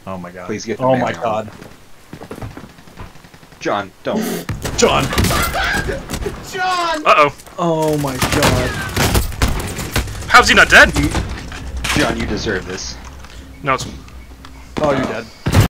Oh my god. Please get the Oh man my armor. god. John, don't. John! John! Uh-oh. Oh my god. How's he not dead? John, you deserve this. No, it's... Oh, you're dead.